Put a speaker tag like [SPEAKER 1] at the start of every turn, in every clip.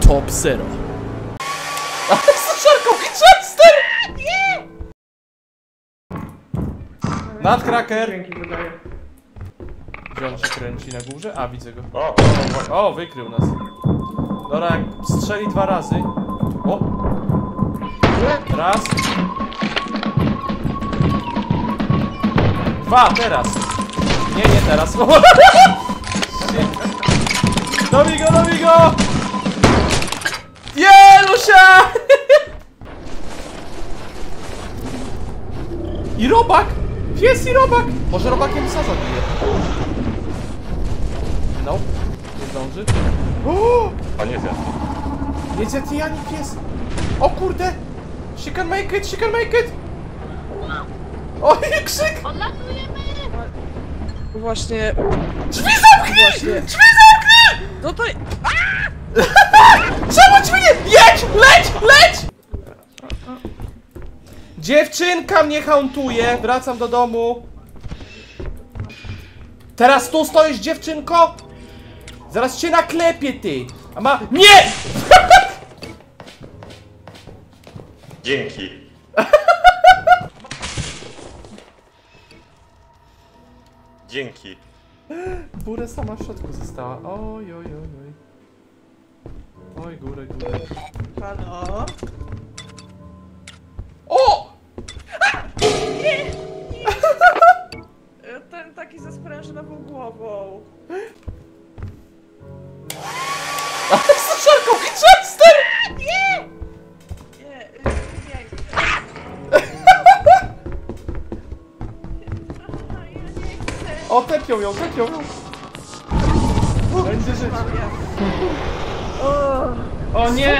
[SPEAKER 1] Top Zero. Ale suszarką Chester! Nie! Nutcracker! Gdzie on się kręci na górze? A, widzę go. O, wykrył nas. Dobra, jak strzeli 2 razy. O! Raz. 2, teraz. Nie teraz. Dobij go! Jelusia! I robak! Pies i robak! Może robakiem psa zabije. No, nie zdąży.
[SPEAKER 2] A nie zjadł.
[SPEAKER 1] Nie zjadł jej ani pies. O kurde! She can make it! Oj, krzyk!
[SPEAKER 3] Odlatujemy!
[SPEAKER 4] Właśnie...
[SPEAKER 1] Drzwi zamknij!
[SPEAKER 4] No to...
[SPEAKER 1] Czemu drzwi nie? Jedź! Leć! Dziewczynka mnie hauntuje. Wracam do domu. Teraz tu stoisz, dziewczynko? Zaraz cię naklepię, ty. A ma... Nie!
[SPEAKER 2] Dzięki. Dzięki.
[SPEAKER 1] Górę sama w środku została. Oj. Oj, górę.
[SPEAKER 4] Halo?
[SPEAKER 1] O!
[SPEAKER 4] Ten taki ze sprężynową głową.
[SPEAKER 1] Ale suszarką Chester!
[SPEAKER 4] Nie,
[SPEAKER 1] O, tepią ją. Będzie żyć.
[SPEAKER 5] O nie!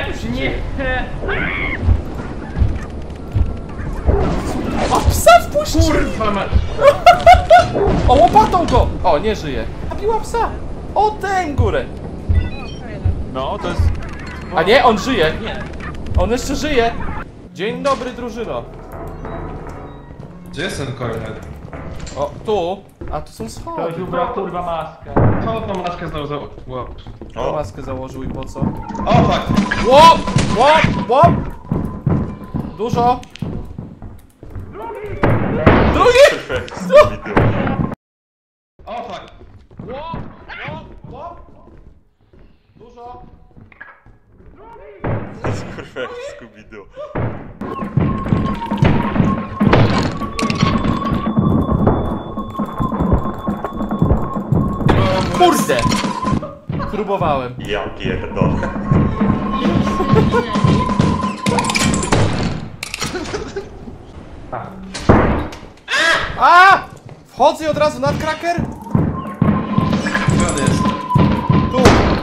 [SPEAKER 1] O, psa wpuścił!
[SPEAKER 5] Kurwa mać!
[SPEAKER 1] O, łopatą go! O, nie żyje. Zabiła psa! O, tę górę!
[SPEAKER 2] No, to jest...
[SPEAKER 1] A nie, on żyje! On jeszcze żyje! Dzień dobry, drużyno.
[SPEAKER 6] Gdzie jest ten kornet?
[SPEAKER 1] O, tu. A tu są
[SPEAKER 5] Ktoś
[SPEAKER 1] schody.
[SPEAKER 5] ubrał kurwa maskę.
[SPEAKER 6] Co tą maskę znowu za... Wow.
[SPEAKER 1] O, maskę założył i po co?
[SPEAKER 6] O, fuck!
[SPEAKER 1] Łop! Dużo! Drugi!
[SPEAKER 6] O, fuck!
[SPEAKER 1] Łop! Dużo!
[SPEAKER 2] Kurwa jak Scooby-Doo.
[SPEAKER 1] Kurde! Próbowałem.
[SPEAKER 2] Ja pierdolę.
[SPEAKER 1] A! Wchodzę i od razu Nutcracker?
[SPEAKER 6] Gdzie on jest?
[SPEAKER 1] Tu!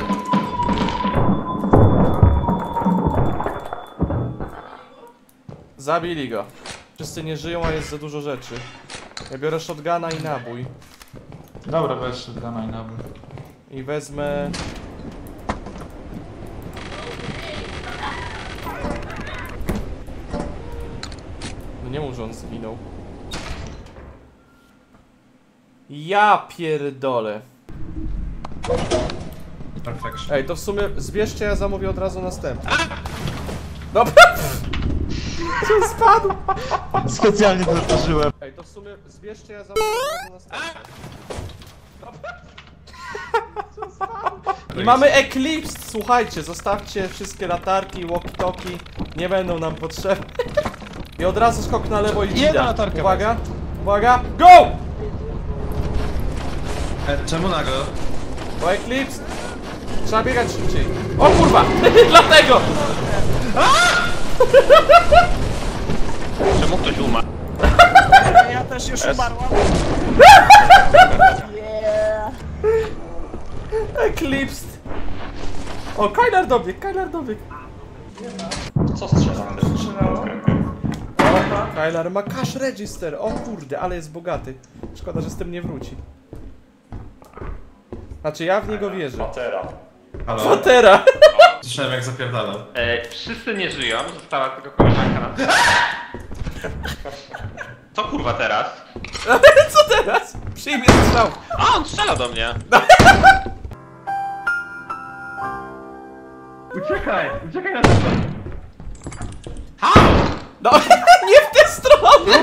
[SPEAKER 1] Zabili go. Wszyscy nie żyją, a jest za dużo rzeczy. Ja biorę shotguna i nabój.
[SPEAKER 5] Dobra, weź shotguna i nabój.
[SPEAKER 1] I wezmę... No nie mów, że on zginął. Ja pierdolę.
[SPEAKER 6] Perfection.
[SPEAKER 1] Ej, to w sumie zbierzcie, ja zamówię od razu następny. Dobra! Co spadł?
[SPEAKER 2] Specjalnie to otworzyłem.
[SPEAKER 1] Ej, to w sumie zbierzcie, ja zamówię od razu następny. Co spadł? I mamy Eclipse! Słuchajcie, zostawcie wszystkie latarki i walkie-talkie. Nie będą nam potrzebne. I od razu skok na lewo i dzida. Uwaga! Go!
[SPEAKER 6] Czemu nago?
[SPEAKER 1] Bo Eclipse! Trzeba biegać szybciej. O kurwa! Dlatego!
[SPEAKER 2] Czemu ktoś umarł?
[SPEAKER 4] Ja też już umarłam.
[SPEAKER 1] Eclipse! O, Kyler dobiegł!
[SPEAKER 2] Co strzelamy?
[SPEAKER 1] Kyler ma cash register! O kurde, ale jest bogaty. Szkoda, że z tym nie wróci. Znaczy, ja w niego wierzę.
[SPEAKER 2] Patera.
[SPEAKER 6] Halo?
[SPEAKER 1] Patera!
[SPEAKER 6] Słyszałem jak zapierdalał.
[SPEAKER 7] Wszyscy nie żyją, została tylko koleżanka na... Co kurwa teraz?
[SPEAKER 1] Co teraz? Przyjmie strzał!
[SPEAKER 7] A, on strzela do mnie!
[SPEAKER 5] Uciekaj na to.
[SPEAKER 1] No, nie w tę stronę!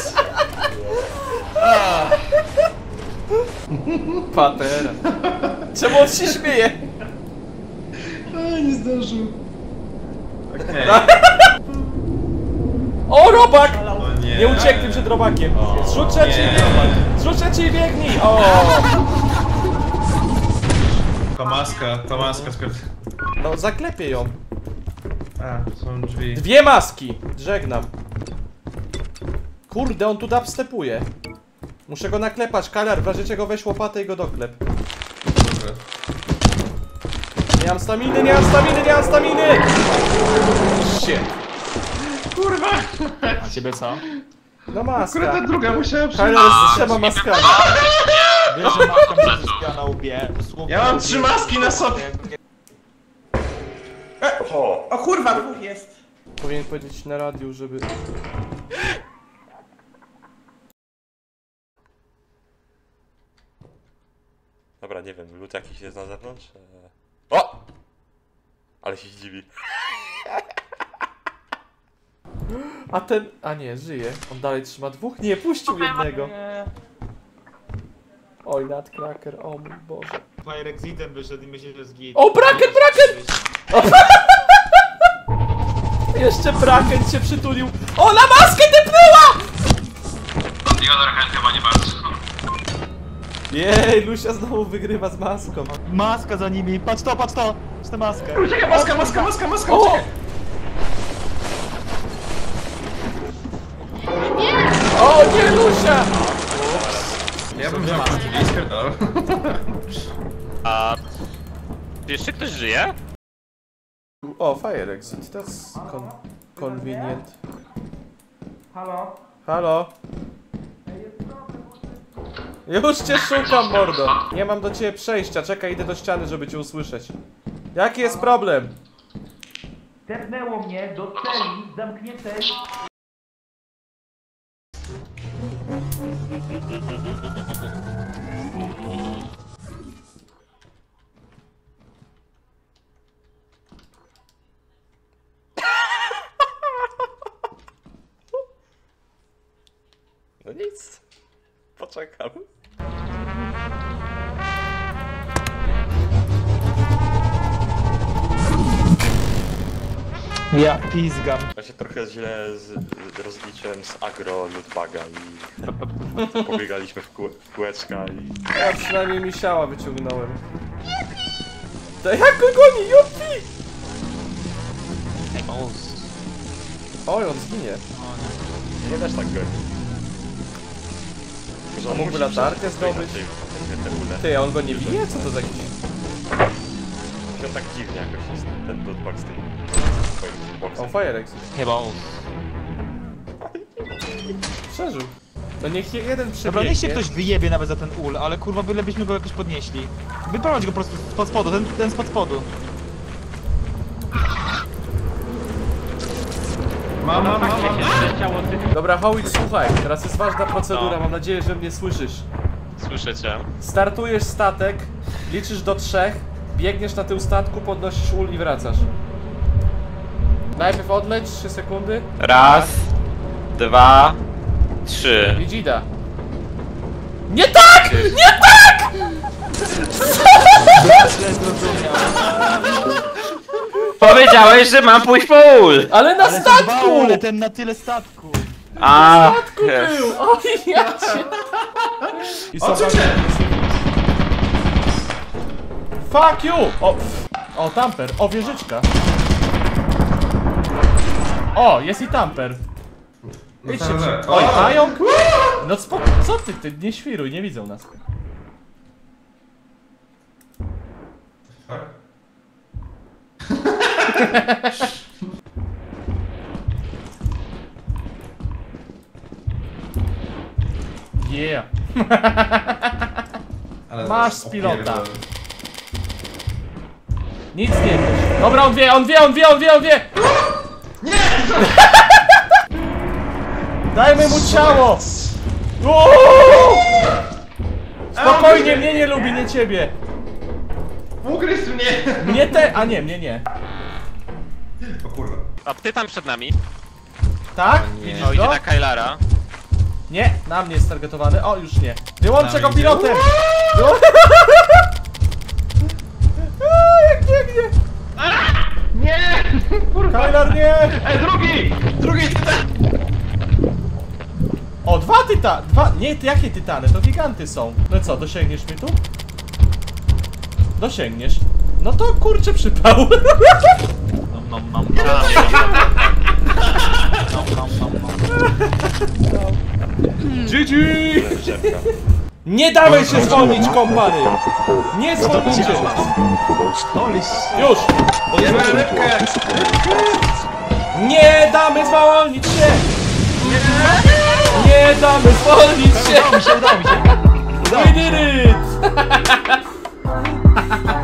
[SPEAKER 1] Patera. Czemu on się śmieje?
[SPEAKER 6] Nie zdążył. Okej.
[SPEAKER 1] O, robak!
[SPEAKER 6] O nie.
[SPEAKER 1] Nie ucieknij przed robakiem. Zrzuć rzeczy i
[SPEAKER 6] nie.
[SPEAKER 1] biegnij. Zrzuć rzeczy i biegnij. O!
[SPEAKER 6] To maska skąd.
[SPEAKER 1] No, zaklepię ją.
[SPEAKER 6] A, są drzwi.
[SPEAKER 1] 2 maski. Żegnam. Kurde, on tu dubstepuje. Muszę go naklepać. Kalar, w razie czego weź łopatę i go doklep.
[SPEAKER 6] Dobra.
[SPEAKER 1] Nie mam staminy, nie mam staminy, nie mam staminy! Shit.
[SPEAKER 6] Kurwa!
[SPEAKER 5] A ciebie co?
[SPEAKER 1] No
[SPEAKER 6] Akurat
[SPEAKER 1] maska.
[SPEAKER 6] ta druga musiała przyjść.
[SPEAKER 1] Kalar z 3 maskami.
[SPEAKER 5] Wiesz, że matka mi się zbija na łbie. Dosłownie
[SPEAKER 6] Ja mam
[SPEAKER 5] na
[SPEAKER 6] 3
[SPEAKER 5] łbie.
[SPEAKER 6] maski na sobie.
[SPEAKER 2] O!
[SPEAKER 4] O kurwa, 2 jest.
[SPEAKER 1] Powinien powiedzieć na radiu, żeby...
[SPEAKER 2] Dobra, nie wiem, lód jakiś jest na zewnątrz? O! Ale się zdziwi.
[SPEAKER 1] A ten... A nie, żyje. On dalej trzyma 2? Nie, puścił jednego.
[SPEAKER 4] Nie.
[SPEAKER 1] Oj, Nutcracker, o mój Boże.
[SPEAKER 5] Fire exitem wyszedł i myślę, że zgit.
[SPEAKER 1] O, Braken! Jeszcze Braken się przytulił. O, na maskę tepnęła!
[SPEAKER 7] chyba nie bardzo.
[SPEAKER 1] Jej, Lucia znowu wygrywa z maską.
[SPEAKER 5] Maska za nimi, patrz to, patrz tę maskę.
[SPEAKER 6] Uciekaj, maska,
[SPEAKER 1] O!
[SPEAKER 6] uciekaj!
[SPEAKER 1] O nie, Lucia!
[SPEAKER 6] Ja bym wziął drzwi i spierdolał.
[SPEAKER 7] A... Jeszcze ktoś żyje?
[SPEAKER 1] O, fire exit, that's convenient.
[SPEAKER 4] Halo?
[SPEAKER 1] Halo? Już cię szukam, mordo. Nie mam do ciebie przejścia, czekaj, idę do ściany, żeby cię usłyszeć. Jaki jest problem?
[SPEAKER 3] Tepnęło mnie do celi zamkniętej.
[SPEAKER 2] No nic. Poczekam.
[SPEAKER 5] Ja pizgam.
[SPEAKER 2] Ja się trochę źle rozliczyłem z agro lootbaga i pobiegaliśmy w kółeczka i...
[SPEAKER 1] Ja przynajmniej misiała wyciągnąłem. To jak go goni, jupi! Oj, on zginie.
[SPEAKER 2] Nie też tak go.
[SPEAKER 1] A mógłby latarkę zdobyć? Ty, a on go nie bije? Co to za jakiś...
[SPEAKER 2] On tak dziwnie jakoś jest ten lootbag z tym swoim
[SPEAKER 1] O,
[SPEAKER 2] boxem.
[SPEAKER 1] fire exit.
[SPEAKER 5] Chyba on.
[SPEAKER 1] Przeżył. No niech jeden przebiegnie.
[SPEAKER 5] Dobra, niech się ktoś wyjebie nawet za ten ul, ale kurwa bylebyśmy go jakoś podnieśli. Wyprowadź go po prostu spod spodu, ten spod spodu.
[SPEAKER 6] Mam.
[SPEAKER 1] Dobra, Howitt, słuchaj, teraz jest ważna procedura, mam nadzieję, że mnie słyszysz.
[SPEAKER 7] Słyszę cię.
[SPEAKER 1] Startujesz statek, liczysz do 3, biegniesz na tył statku, podnosisz ul i wracasz. Najpierw odleć, 3 sekundy.
[SPEAKER 7] Raz, 2, 3.
[SPEAKER 1] I dzida. Nie tak! Nie tak!
[SPEAKER 7] Powiedziałeś, że mam pójść po ul!
[SPEAKER 1] Ale na statku!
[SPEAKER 5] Ale ten na tyle statku.
[SPEAKER 7] A,
[SPEAKER 1] Statku był! Oj, ja cię... I są Fuck you! O, tamper. O, wieżyczka. O, jest i tamper. Idźcie przy... Oj, pająk! No co ty, nie świruj, nie widzą nas. Yeah. Masz z pilota. Nic nie wiesz. Dobra, on wie! Dajmy mu ciało! Uuu! Spokojnie, mnie nie lubi, nie ciebie.
[SPEAKER 6] Ugryzł mnie!
[SPEAKER 1] A nie, mnie nie.
[SPEAKER 6] O kurwa.
[SPEAKER 7] A Tytan przed nami.
[SPEAKER 1] Tak? Widzisz
[SPEAKER 7] O, idzie
[SPEAKER 1] go?
[SPEAKER 7] na Kylara.
[SPEAKER 1] Nie, na mnie jest targetowany. O, już nie. Wyłączę go pilotem! Jak biegnie!
[SPEAKER 6] Nie! Kurwa!
[SPEAKER 1] Kylar, nie!
[SPEAKER 6] Drugi! Drugi tytan!
[SPEAKER 1] O, dwa tytany! Nie, jakie tytany? To giganty są. No co, dosięgniesz mnie tu? Dosięgniesz. No to kurczę przypał. GG! Nie dawaj się zwolnić, kompany! Nie zwolnijcie! Już! Nie damy zwolnić się! Nie damy zwolnić się!
[SPEAKER 5] Udało mi się.
[SPEAKER 1] We did it!